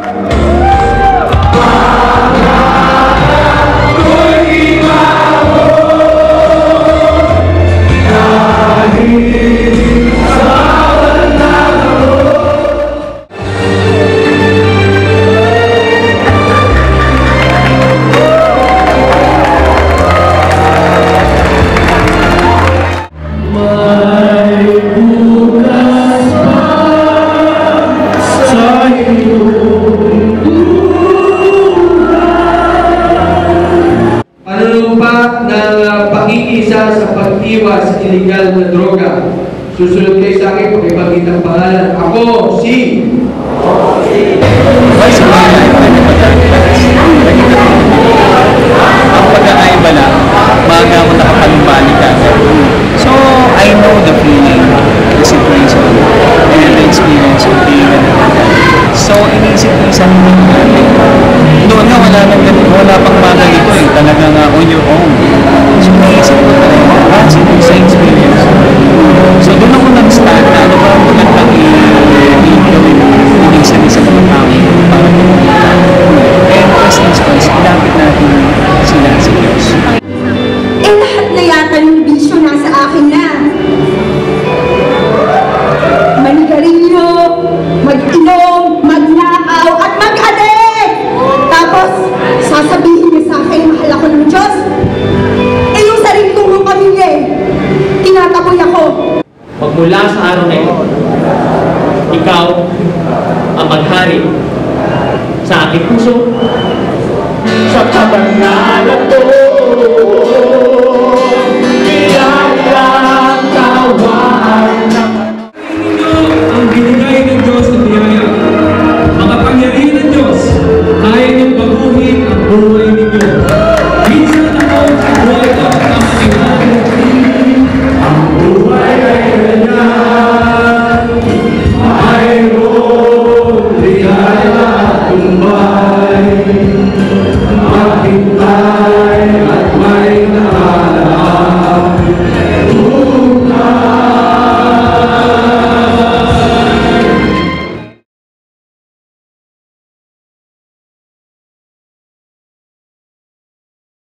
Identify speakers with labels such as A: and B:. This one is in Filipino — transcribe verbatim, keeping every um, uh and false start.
A: Sa illegal na droga. Susunod kayo sa akin, pakipagkita ang pangalan. Ako, si... Ako, si...
B: Ang pagkakaiba na, maaga mo nakapalumbalik ka. So, I know the feeling, the situation, and the experience of being an adult. So, inisip ko isang noon nga wala nang wala pang mga ganito eh, talaga nga on your own. So, inisip ko talaga, kasi sa experience. So, doon ako nag-start na ano ba ang magandang i-gawin minsan sa mga tao para kumita. And first things first, ilapit natin sila sa Diyos.
C: Eh, lahat na yata ng bisyo nasa akin na. Manigarilyo, mag-inom, magnakaw, at mag-adik! Tapos, sasabihin niyo sa akin, mahal ako ng Diyos. Eh, yung sarili kong pamilya eh, tinataboy ako.
D: Magmula sa araw na ito, ikaw ang maghari sa aking puso. Sa kabangalan ko,